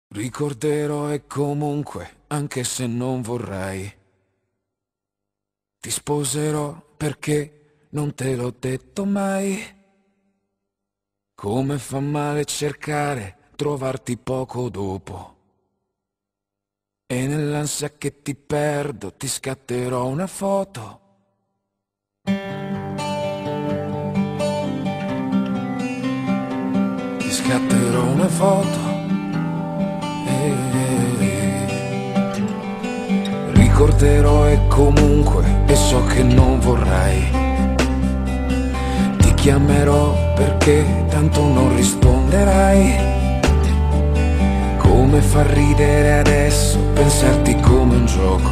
Ricorderò e comunque, anche se non vorrei, ti sposerò perché non te l'ho detto mai. Come fa male cercare, trovarti poco dopo. E nell'ansia che ti perdo ti scatterò una foto. Ti scatterò una foto. Ricorderò e comunque, e so che non vorrai. Ti chiamerò perché tanto non risponderai. Come fa ridere adesso pensarti come un gioco.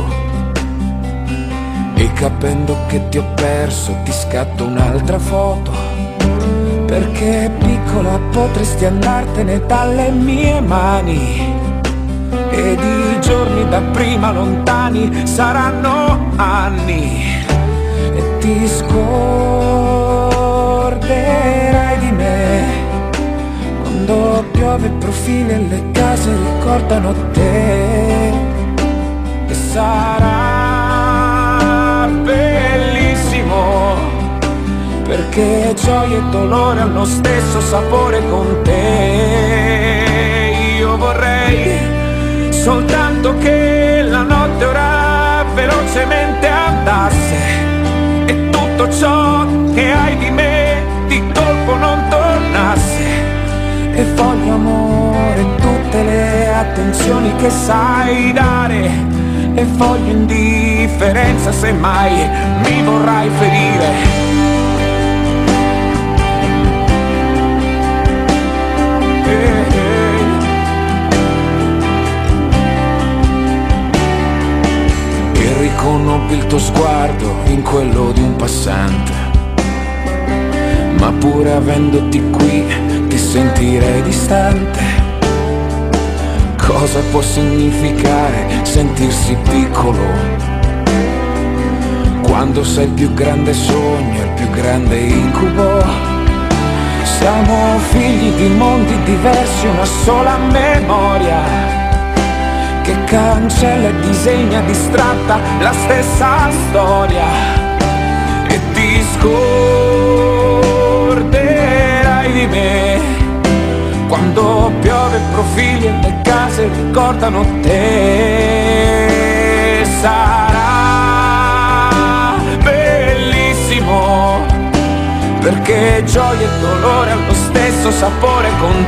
E capendo che ti ho perso ti scatto un'altra foto. Perché piccola potresti andartene dalle mie mani. Ed i giorni da prima lontani saranno anni. E ti scorderai di me. Quando piove profili e le case ricordano te. E sarà bellissimo, perché gioia e dolore hanno lo stesso sapore con te. Io vorrei soltanto che la notte ora velocemente andasse e tutto ciò che hai di me di colpo non tornasse. E voglio amore, tutte le attenzioni che sai dare. E voglio indifferenza se mai mi vorrai ferire. Riconobbi il tuo sguardo in quello di un passante, ma pur avendoti qui ti sentirei distante. Cosa può significare sentirsi piccolo quando sei il più grande sogno, il più grande incubo? Siamo figli di mondi diversi, una sola memoria che cancella e disegna distratta la stessa storia. E ti scorderai di me quando piove profili e le case ricordano te. Sarà bellissimo, perché gioia e dolore hanno lo stesso sapore con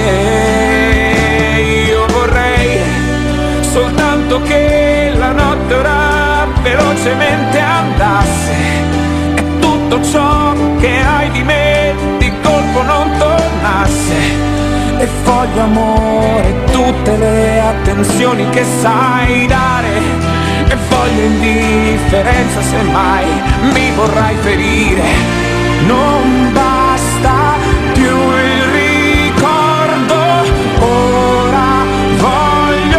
te. Io vorrei soltanto che la notte ora velocemente andasse e tutto ciò che hai di me di colpo non tornasse. E voglio amore, tutte le attenzioni che sai dare. E voglio indifferenza se mai mi vorrai ferire. Non basta più il ricordo, ora voglio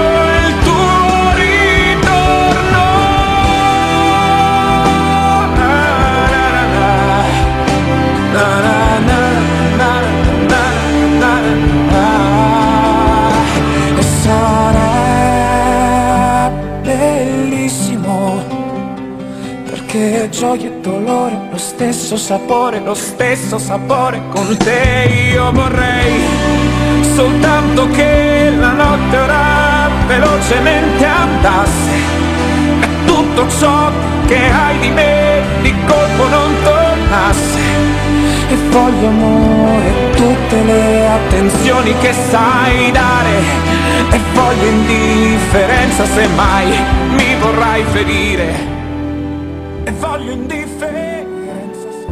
che gioia e dolore, lo stesso sapore con te. Io vorrei soltanto che la notte ora velocemente andasse e tutto ciò che hai di me di colpo non tornasse. E voglio amore, tutte le attenzioni che sai dare. E voglio indifferenza se mai mi vorrai ferire. E voglio indifferenza se...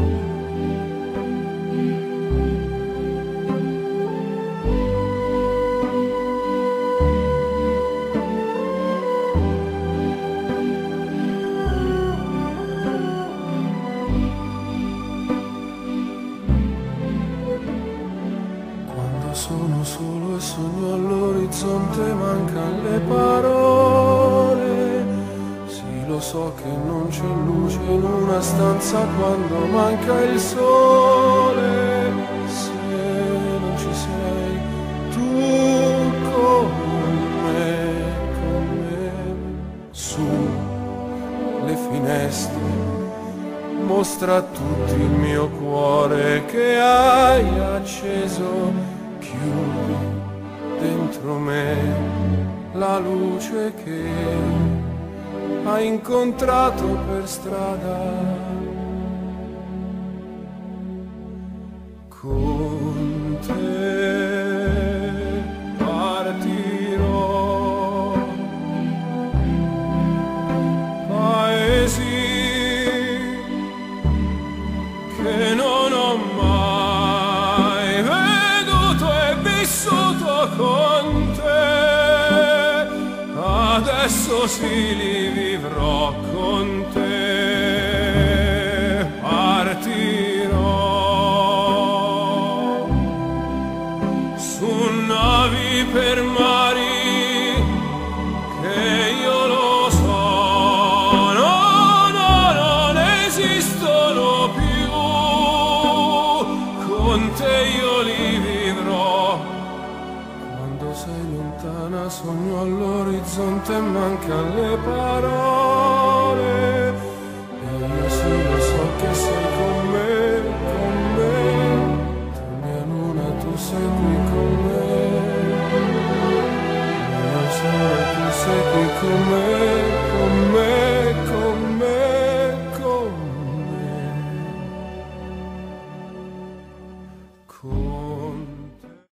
Quando sono solo e sogno all'orizzonte mancano le parole. Lo so che non c'è luce in una stanza quando manca il sole. Se non ci sei tu con mostra a tutti il mio cuore che hai acceso. Chiudi dentro me la luce che hai incontrato per strada. Con te partirò, paesi che non ho mai veduto e vissuto con te, adesso sì li vivrò con te. Partirò su navi per mari che io lo so, no, no, non esistono più, con te io li vivrò. Quando sei lontana sogno all'orizzonte e mancan le parole, e io sì lo so che sei con me, con me. Tu mia luna, tu sei qui con me, mio sole, tu sei qui con me.